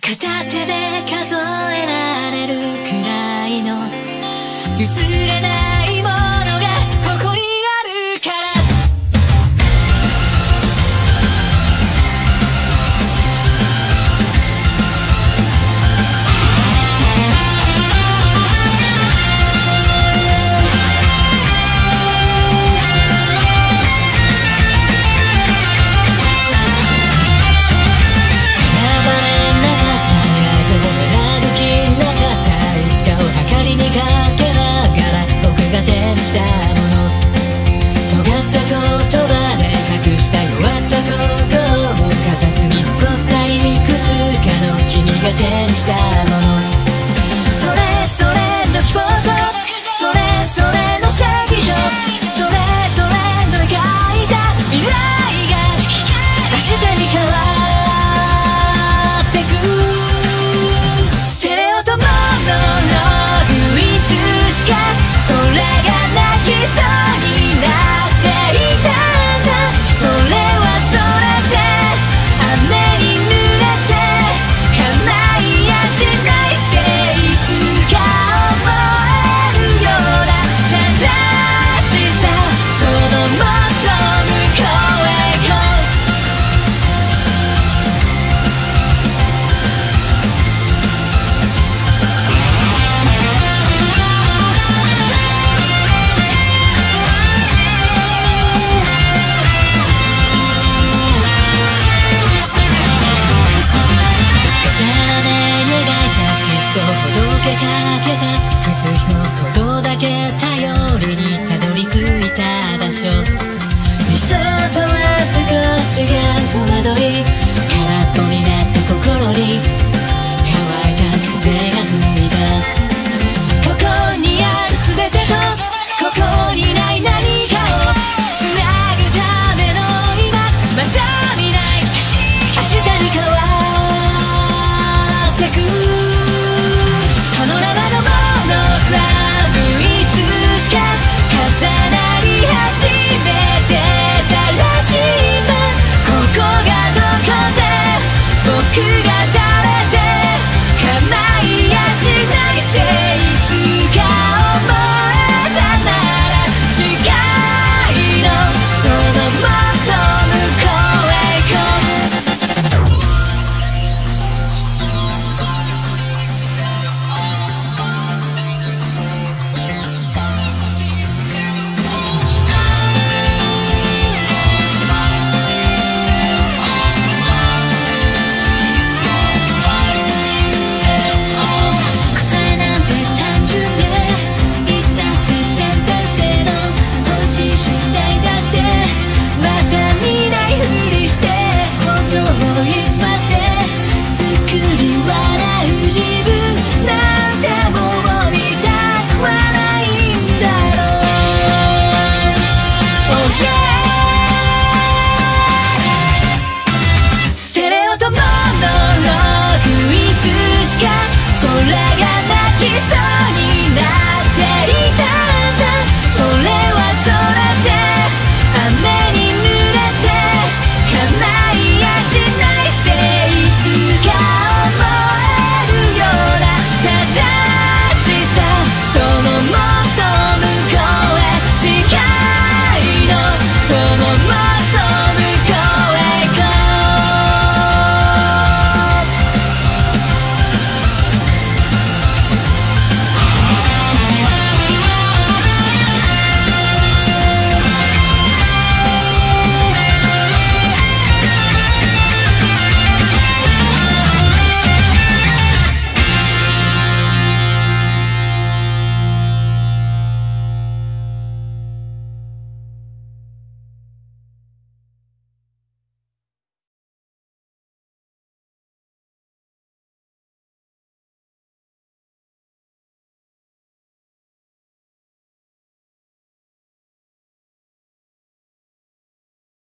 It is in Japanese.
片手で数えられるくらいの譲れないものがここにあるから。したもの尖った言葉で隠した弱った心も片隅に残ったいくつかの君が手にしたもの、それぞれの希望とそれぞれの正義とそれぞれの描いた未来が明日に変わってく。ステレオとモノローグいつしかそれがそうになっていたんだ。それはそれで雨に濡れて叶いやしないっていつか思えるような正しさ、そのもっと向こうへ行こう。かけた靴ひもことだけ頼りにたどり着いた場所、理想とは少し違う戸惑い、空っぽになった心に乾いた風が吹いた。ここにある全てとここにない何かをつなぐための今また見ない明日に変わってく。このままのものラブいつしか重なり始めてたらしい。今ここがどこで僕が